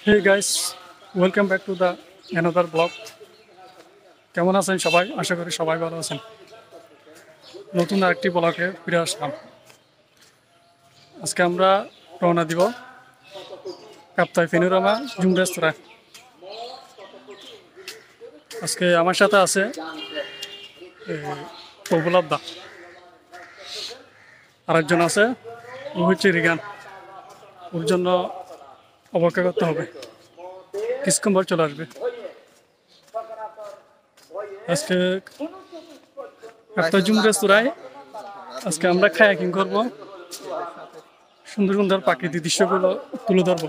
Hey guys, welcome back to the another blog. কেমন আছেন সবাই? আশা করি সবাই ভালো আছেন। নতুন আরেকটি ব্লগে ফিরে আসলাম। আজকে আমরা রওনা দিব কাপ্তাই ফেনুরামা জুম রেস্তোরাঁ। আজকে আমার সাথে আছে প্রবুল আবদা, আরেকজন আছে ও হচ্ছে রিগান। ওর জন্য অপেক্ষা করতে হবে, কিছুক্ষণ পর চলে আসবে। আজকে কাপ্তাই জুম রেস্তোরাঁয় আজকে আমরা কায়াকিং করব, সুন্দর সুন্দর প্রাকৃতিক দৃশ্যগুলো তুলে ধরবো।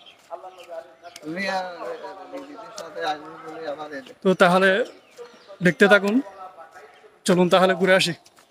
তো তাহলে দেখতে থাকুন, চলুন তাহলে ঘুরে আসি।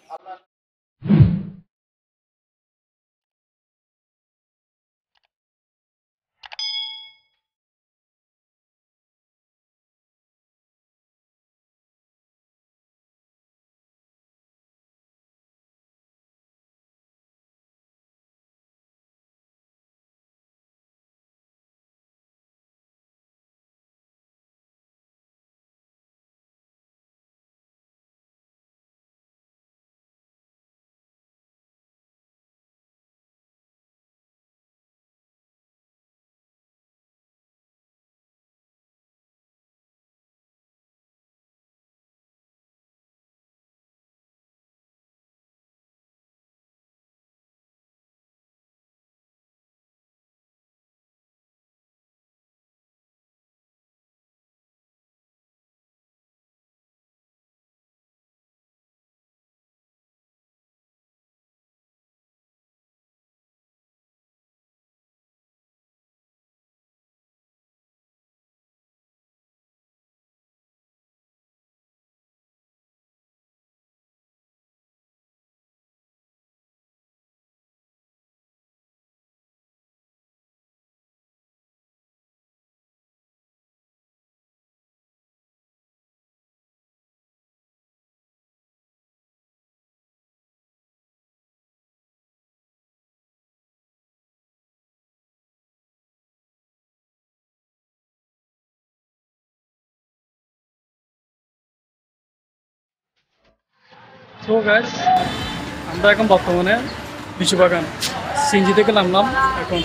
তো গাইস, আমরা এখন বর্তমানে লিচু বাগান সিএনজি থেকে নামলাম। এখন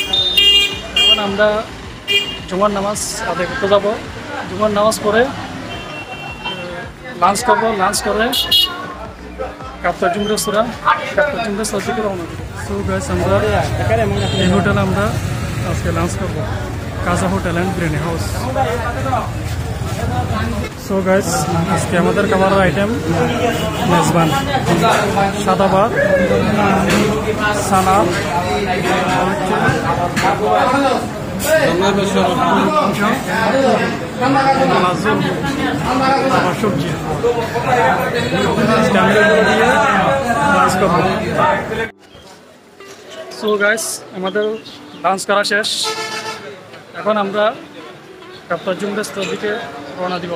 এখন আমরা জুমার নামাজ আদায় করতে যাব। জুমার নামাজ পড়ে লাঞ্চ করবো। লাঞ্চ করে কাপ্তাই জুম রেস্তোরাঁ থেকে রওনা দেবো। তো গাইস, আমরা এই হোটেলে আমরা আজকে লাঞ্চ করবো, কাজা hotel and biryani house. So guys, আজকে আমাদের খাবারের আইটেম মেজবান, সাদা ভাত, সালাদ, আবার সবজি। সো গাইস, আমাদের লাঞ্চ করা শেষ। এখন আমরা কাপ্তাই জুম রেস্তোরাঁর দিকে রওনা দিব।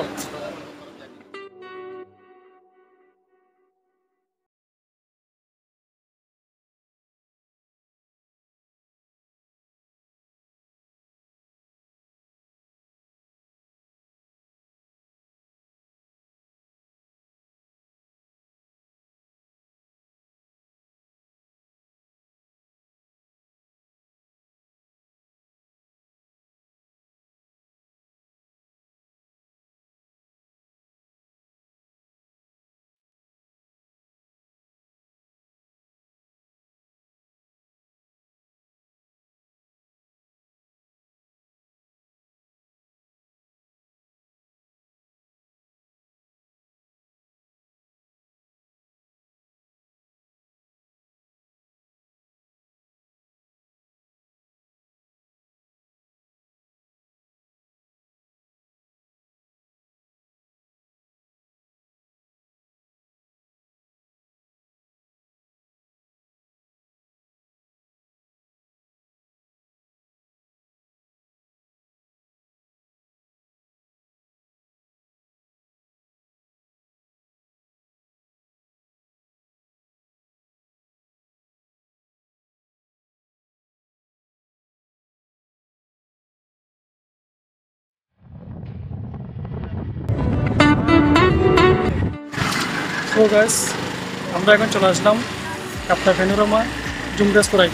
সো গাইস আমরা এখন চলে আসলাম কাপ্তাই প্যানোরামা জুম রেস্তোরাঁয়।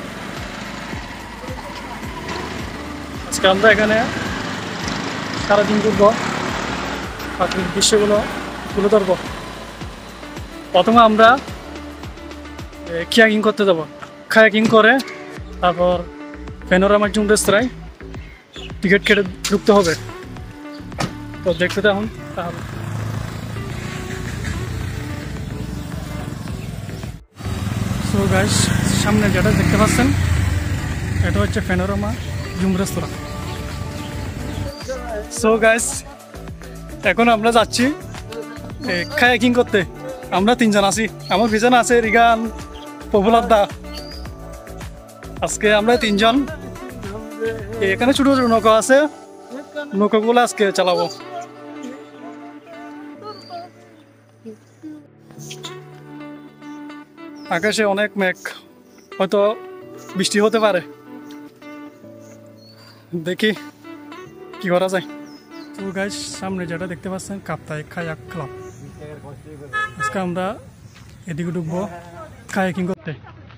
আজকে আমরা এখানে সারাদিন ঘুরবো, প্রাকৃতিক দৃশ্যগুলো তুলে ধরবো। প্রথমে আমরা কায়াকিং করতে যাব, কায়াকিং করে তারপর প্যানোরামা জুম রেস্তোরাঁয় টিকিট কেটে ঢুকতে হবে। তো দেখতে থাকুন তাহলে। সো গাইস সামনে যেটা দেখতে পাচ্ছেন এটা হচ্ছে panorama Jum restaurant. So guys এখন আমরা যাচ্ছি কায়াকিং করতে। আমরা তিনজন আছি, আমার পিছনে আছে রিগান, পপুলার দা। আজকে আমরা তিনজন, এখানে ছোট ছোট নৌকা আছে, নৌকাগুলো আজকে চালাবো। আকাশে অনেক মেঘ, হয়তো বৃষ্টি হতে পারে, দেখি কি করা যায়। তো গাইস সামনে যেটা দেখতে পাচ্ছেন কাপ্তাই কায়াক ক্লাব। আজকে আমরা এদিকে ঢুকবো কায়াকিং করতে।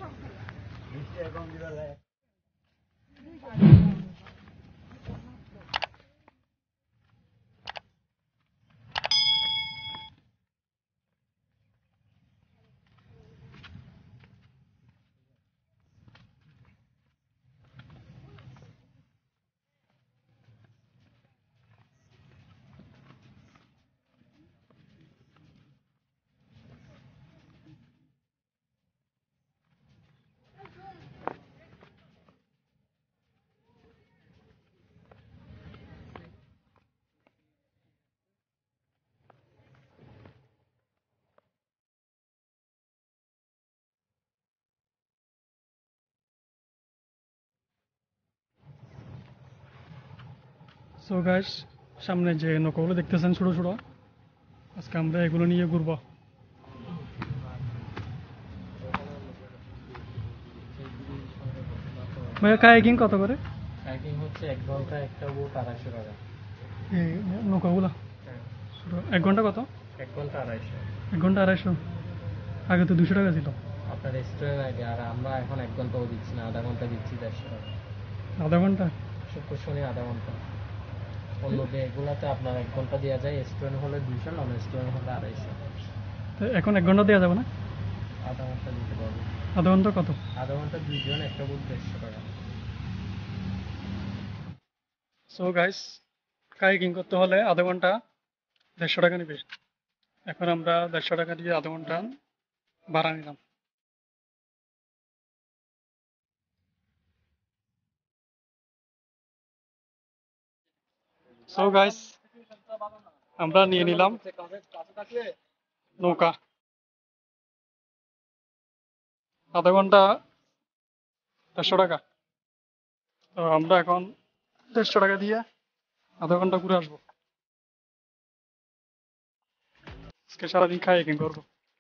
সো গাইস সামনে যে নৌকাগুলো দেখতেছেন ছোট ছোট, আজকে আমরা এগুলো নিয়ে ঘুরবো। ভাইয়া কায়াকিং কত করে? কায়াকিং হচ্ছে 1 ঘন্টা একটা বোট 250 টাকা। এই নৌকাগুলো 1 ঘন্টা কত? 1 ঘন্টা 250। 1 ঘন্টা 250, আগে তো 200 টাকা ছিল। আপনার রেস্টুরেন্ট আইডি, আর আমরা এখন 1 ঘন্টাও দিচ্ছি না, আধা ঘন্টা দিচ্ছি 150 টাকা। আধা ঘন্টা? শুক্র শনি আধা ঘন্টা। অন্য ডেগুলোতে আপনার 1 ঘন্টা দেওয়া যায়, রেস্টুরেন্ট হলে 200, নন রেস্টুরেন্ট হলে 250। তো এখন 1 ঘন্টা দেওয়া যাবে না? আধা ঘন্টা দিতে পারবো। আধা ঘন্টা কত? আধা ঘন্টা 2 জন, একটা বোট 150 টাকা। সো গাইস কায়াকিং করতে হলে আধা ঘন্টা 150 টাকা নেবে। এখন আমরা 150 টাকা দিয়ে আধা ঘন্টা ভাড়া নিলাম। সো গাইস আমরা নিয়ে নিলাম নৌকা, আধা ঘন্টা 150 টাকা। তো আমরা এখন 150 টাকা দিয়ে আধা ঘন্টা ঘুরে আসবো। আজকে সারাদিন কায়াকিং করবো।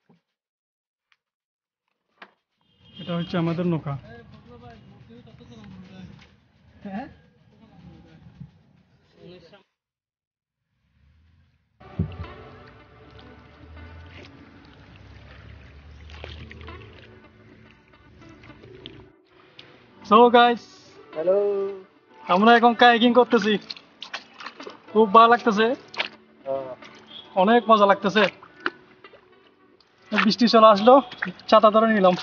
এটা হচ্ছে আমাদের নৌকা। সো গাইস হ্যালো, আমরা এখন কায়াকিং করতেছি, খুব ভালো লাগতেছে, অনেক মজা লাগতেছে। বৃষ্টি চলে আসলো, ছাতা ধরে নিলাম।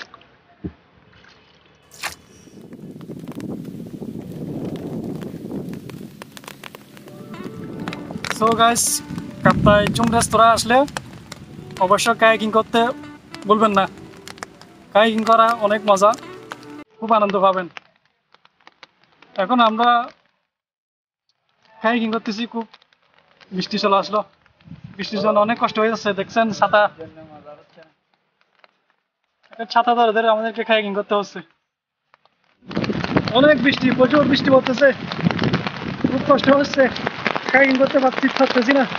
So guys Kaptai Jum restaurant আসলে অবশ্যই কায়াকিং করতে বলবেন না। কায়াকিং করা অনেক মজা, খুব আনন্দ পাবেন। এখন আমরা কায়াকিং করতেছি, খুব বৃষ্টি চলে আসলো, বৃষ্টির জন্য অনেক কষ্ট হয়ে যাচ্ছে। দেখছেন ছাতা, ছাতা ধরে ধরে আমাদেরকে কায়াকিং করতে হচ্ছে। অনেক বৃষ্টি, প্রচুর বৃষ্টি পড়তেছে, খুব কষ্ট হচ্ছে, কায়াকিং করতে পারতেছি না।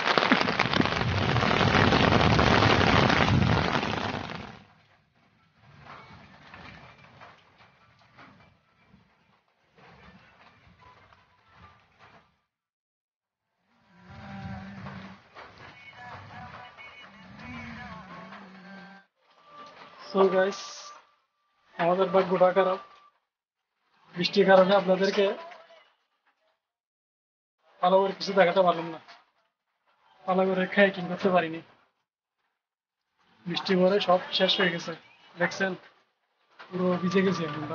সো গাইস, আমাদের ভাগ্যটা খারাপ, বৃষ্টির কারণে আপনাদেরকে ভালো করে কিছু দেখাতে পারলাম না, ভালো করে হাইকিং করতে পারিনি। বৃষ্টি পরে সব শেষ হয়ে গেছে, দেখছেন পুরো ভিজে গেছি আমরা।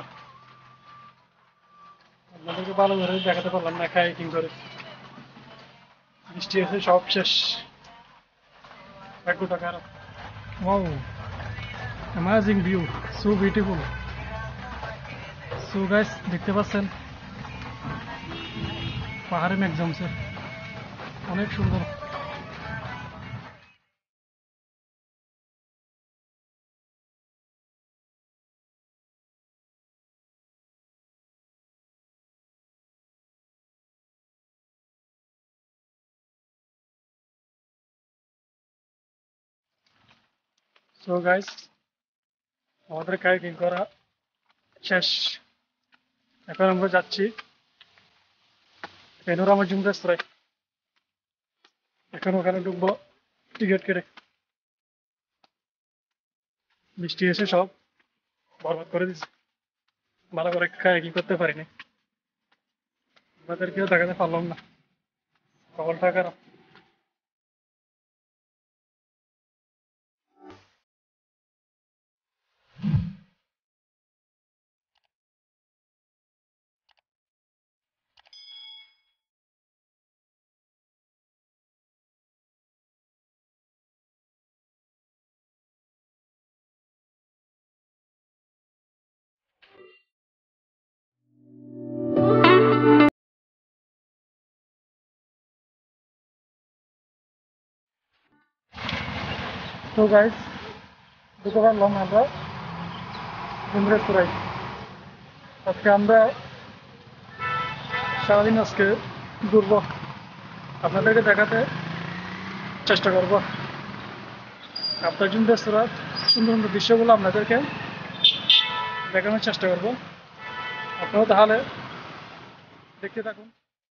আপনাদেরকে ভালো করে দেখাতে পারলাম না হাইকিং করে, বৃষ্টি এসে সব শেষ, ভাগ্যটা খারাপ। Wow, amazing view, so beautiful. So guys, দেখতে পাচ্ছেন পাহাড়ে মেঘ জমছে, অনেক সুন্দর। সো গাইস, আমাদের হাইকিং করা শেষ, এখন আমরা যাচ্ছি পেনোরামা জুম রেস্তোরাঁয়। এখন ওখানে ঢুকবো টিকিট কেটে। বৃষ্টি এসে সব বরবাদ করে দিচ্ছে, ভালো করে হাইকিং করতে পারিনি, আপনাদেরকেও দেখাতে পারলাম না, কপালটা খারাপ। তো গাইস, ঢুকে পারলাম আমরা জুম রেস্তোরাঁয়। আজকে আমরা সারাদিন আজকে ঘুরবো, আপনাদেরকে দেখাতে চেষ্টা করবো আপনার জুম রেস্তোরাঁর সুন্দর সুন্দর দৃশ্যগুলো আপনাদেরকে দেখানোর চেষ্টা করবো। আপনারা তাহলে দেখতে থাকুন।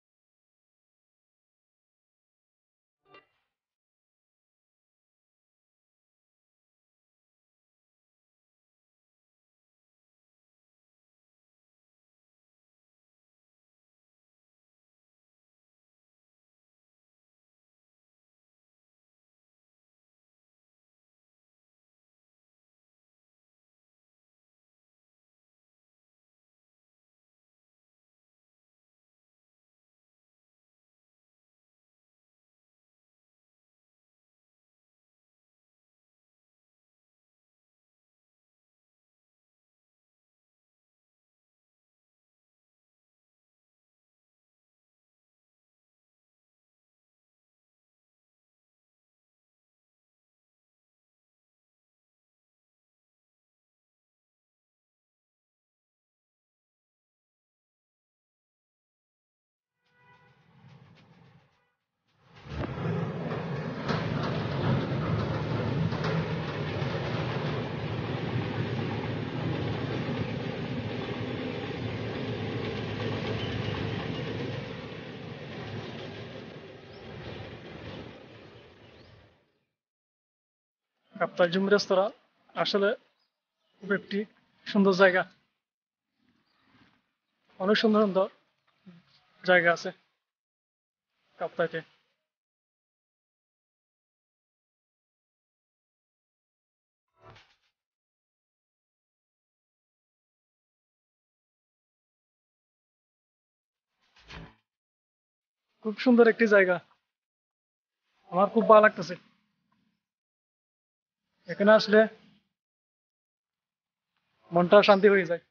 আপনার জুম রেস্তোরাঁ আসলে খুব একটি সুন্দর জায়গা, অনেক সুন্দর সুন্দর জায়গা আছে কাপ্তাইতে। খুব সুন্দর একটি জায়গা, আমার খুব ভালো লাগতেছে এখানে আসলে, মনটা শান্তি হয়ে যায়।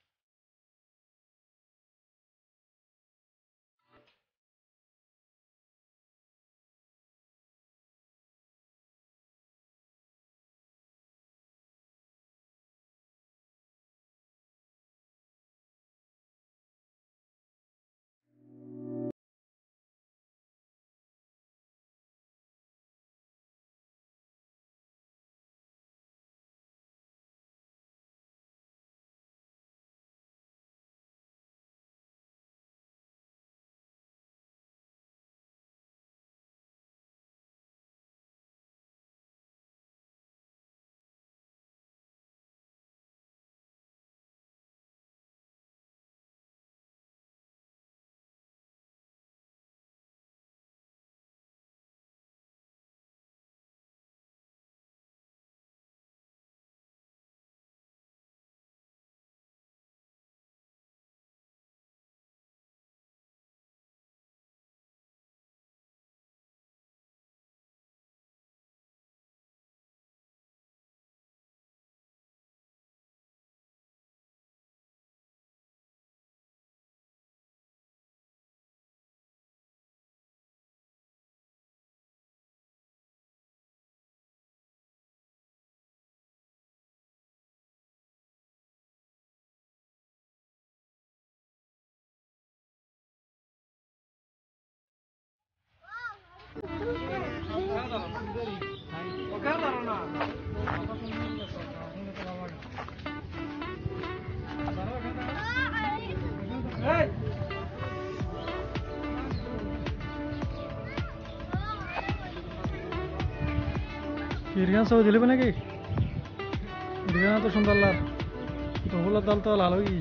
কিরগান সব দিলে নাকি কিরগান তো সুন্দর লাল ওগুলোর দাল তো লাল হই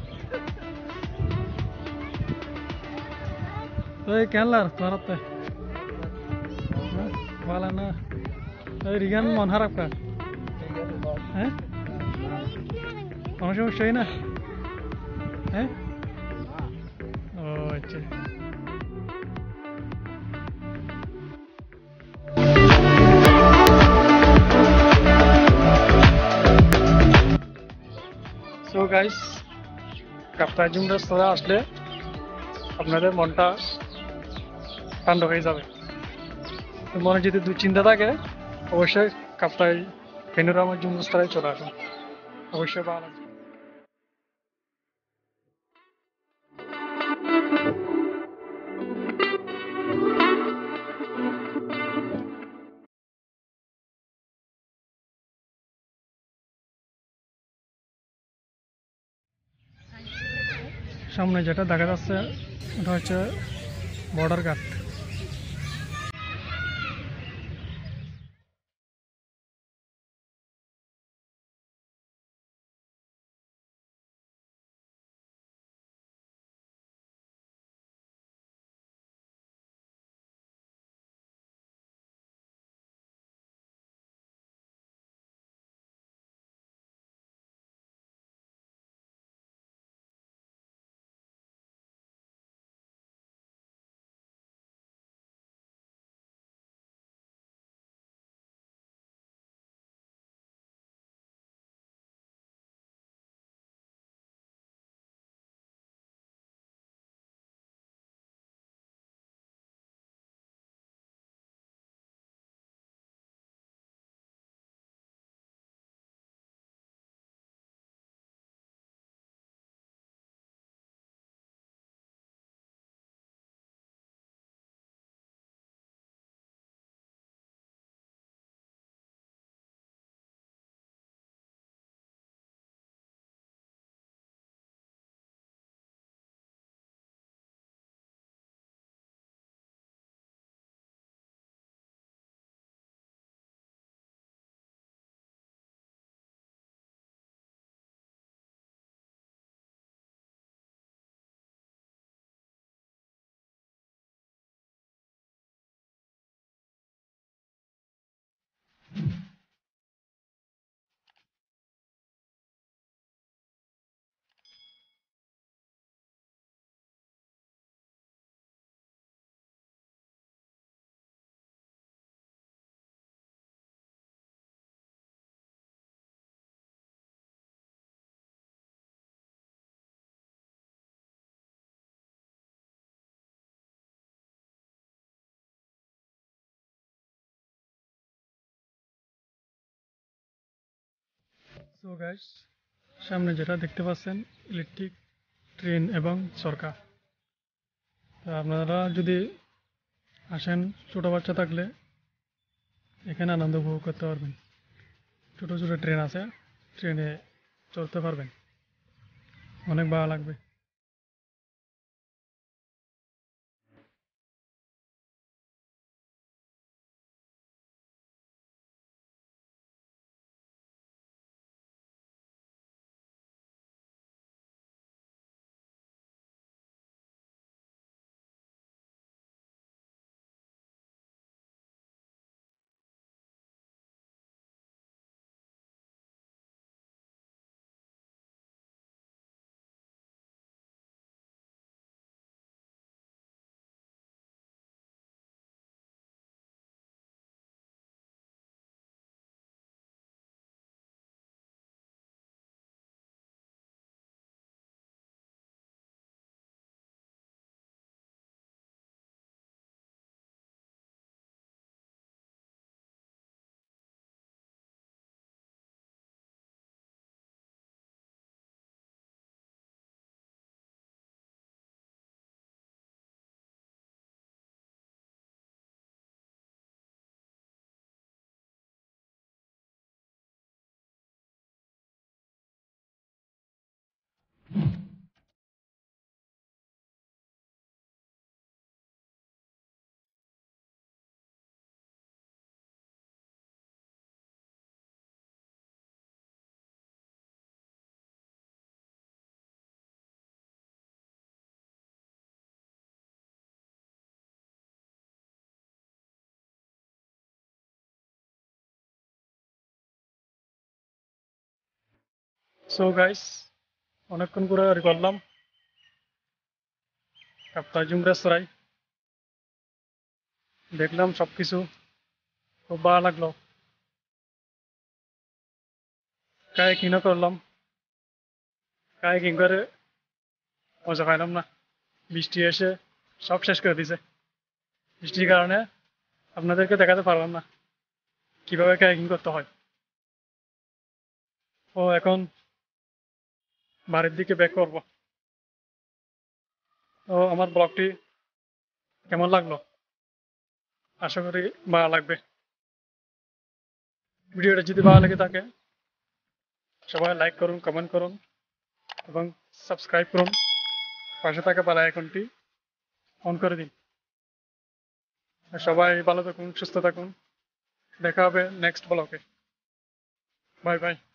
তো কেন লার তোমার হাতে ভালো না রিগান মন খারাপ কার হ্যাঁ কোনো সমস্যাই না হ্যাঁ ও আচ্ছা so guys Kaptai Jum restaurant আসলে আপনাদের মনটা ঠান্ডা হয়ে যাবে মনে যদি দুশ্চিন্তা থাকে অবশ্যই কাপ্তাই পেনোরামা জুম রেস্তোরাঁয় চলে আসুন অবশ্যই ভালো লাগবে সামনে যেটা দেখা যাচ্ছে এটা হচ্ছে বর্ডার গার্ড সো গাইস সামনে যেটা দেখতে পাচ্ছেন ইলেকট্রিক ট্রেন এবং সরকার তো আপনারা যদি আসেন ছোট বাচ্চা থাকলে এখানে আনন্দ উপভোগ করতে পারবেন ছোট ছোট ট্রেন আছে ট্রেনে চড়তে পারবেন অনেক ভালো লাগবে সো গাইস, অনেকক্ষণ ঘোরাঘুরি করলাম কাপ্তাই রেস্তোরাঁয়। দেখলাম সবকিছু, খুব ভালো লাগলো। কায়াকিংও করলাম, কায়াকিং করে মজা পাইলাম না, বৃষ্টি এসে সব শেষ করে দিছে। বৃষ্টির কারণে আপনাদেরকে দেখাতে পারলাম না কিভাবে কায়াকিং করতে হয়। ও এখন বাড়ির দিকে ব্যাক করবো। তো আমার ব্লগটি কেমন লাগলো? আশা করি ভালো লাগবে। ভিডিওটা যদি ভালো লেগে থাকে সবাই লাইক করুন, কমেন্ট করুন এবং সাবস্ক্রাইব করুন। পাশে থাকা বেল আইকনটি অন করে দিন। আর সবাই ভালো থাকুন, সুস্থ থাকুন। দেখা হবে নেক্সট ব্লগে। Bye by.